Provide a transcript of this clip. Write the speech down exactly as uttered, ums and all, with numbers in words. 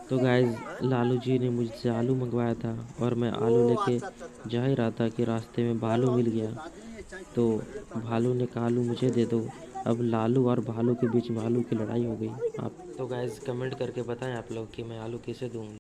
तो गाइस लालू जी ने मुझसे आलू मंगवाया था और मैं आलू लेके जा ही रहा था कि रास्ते में भालू मिल गया। तो भालू ने कहा आलू मुझे दे दो। अब लालू और भालू के बीच भालू की लड़ाई हो गई। आप तो गाइस कमेंट करके बताएं आप लोग कि मैं आलू किसे दूं।